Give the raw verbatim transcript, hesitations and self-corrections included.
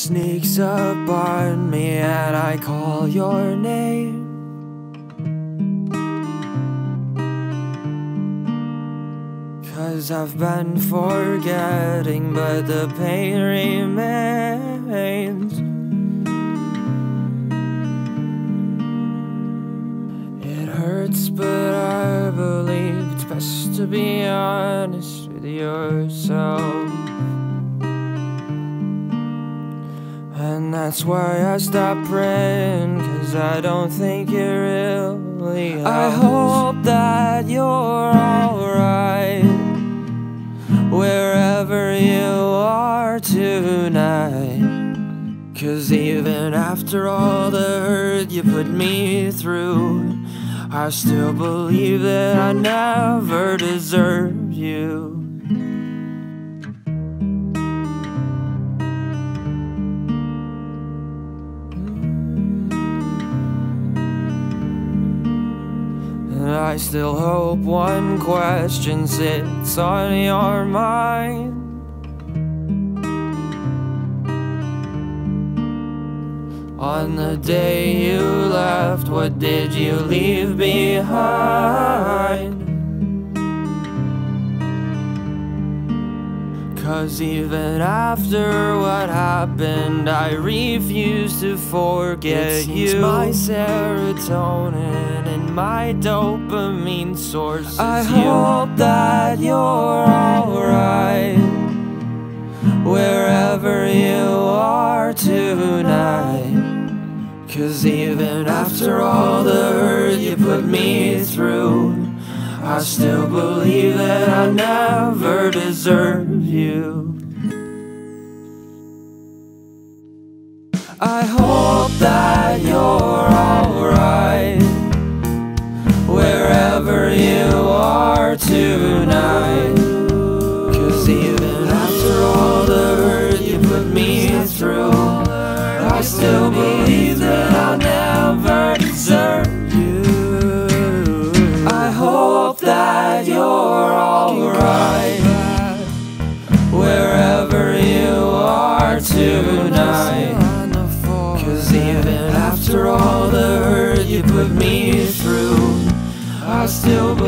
sneaks up on me and I call your name. Cause I've been forgetting, but the pain remains. It hurts, but I believe it's best to be honest with yourself. And that's why I stopped praying, cause I don't think it really helps. I hope that you're alright wherever you are tonight. Cause even after all the hurt you put me through, I still believe that I never deserved you. And I still hope one question sits on your mind. On the day you left, what did you leave behind? Cause even after what happened, I refuse to forget you. My serotonin and my dopamine source is I you. hope that you're alright wherever you are tonight. Cause even after all the hurt you put me through, I still believe that I never deserved you. I hope that you're alright wherever you are tonight. Cause even after all the hurt you put me through, I still believe that I'll never desert you. I hope that you're alright wherever you are tonight. Cause even after all the hurt you put me through, I still